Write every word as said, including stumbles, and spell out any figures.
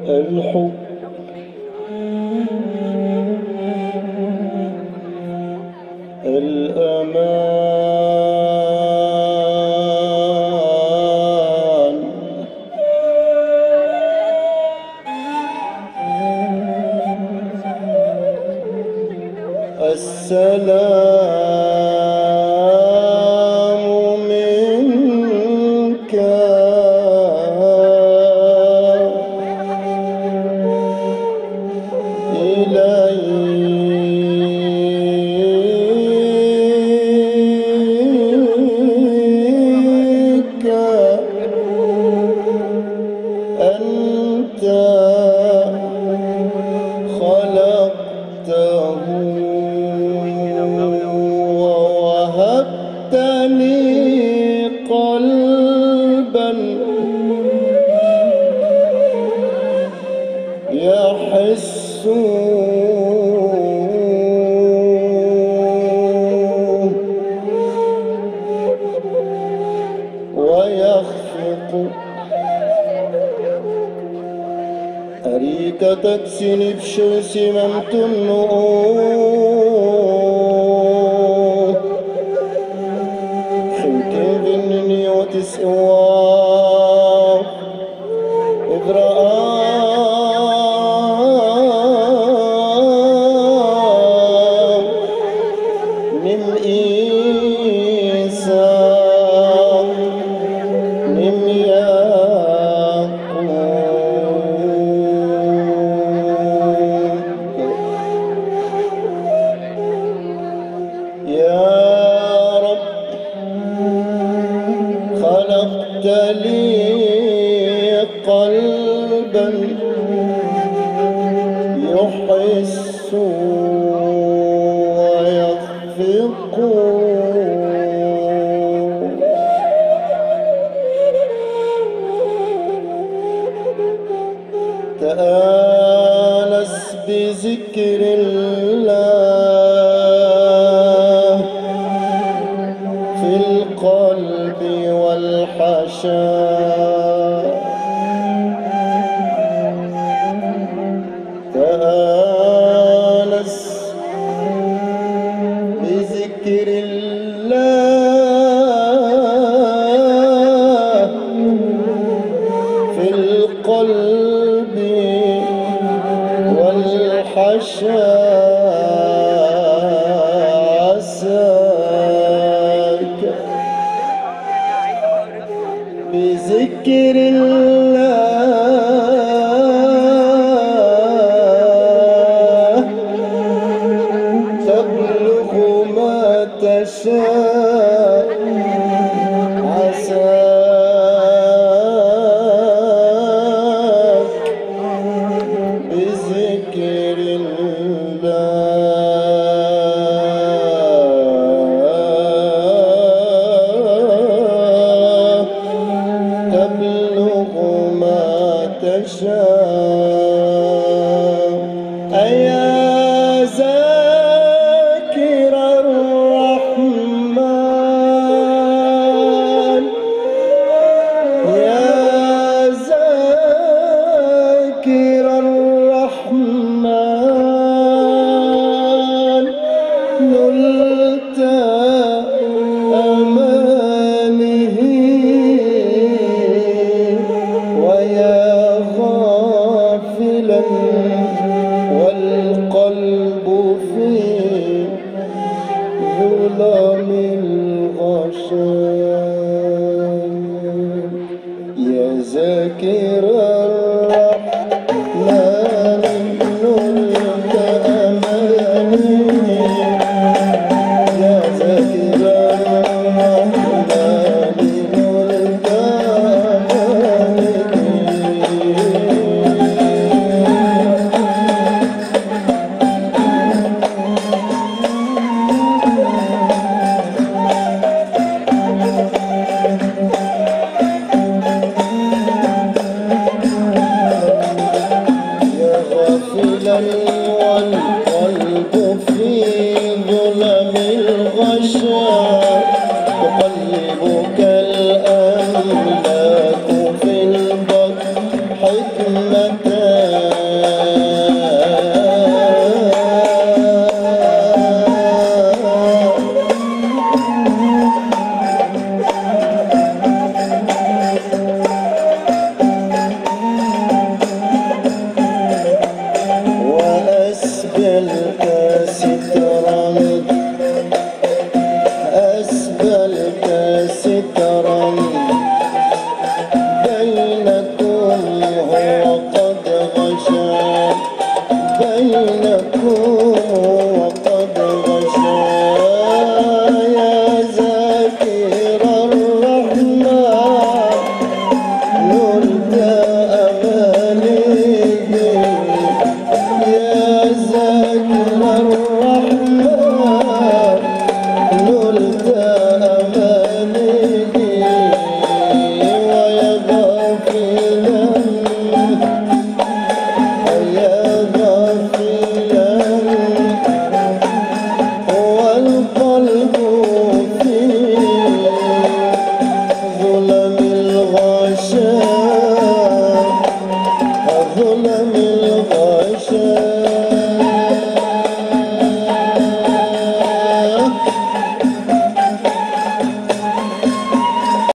الحب الأمان السلام منك إليك أنت خلقته ووهبتني قلبا يحس ويخفق أريك تكسني بشمس ممتن خمتين ذنني وتسوا إذ رأى من إيسا من يا رب خلقت لي قلبا يحس ويخفق تآنس بذكر الله في القلب والحشاء تآنس بذكر الله في القلب والحشاء عساك بذكر الله تبلغ ما تشاء عساك بذكر الله تبلغ ما تشاء أيا ذاكر الرحمن يا ذاكر الرحمن نلت أمانه ويا غافلا وأسبل سترا أسبلت سترا بينكم هو قد غشا بينكم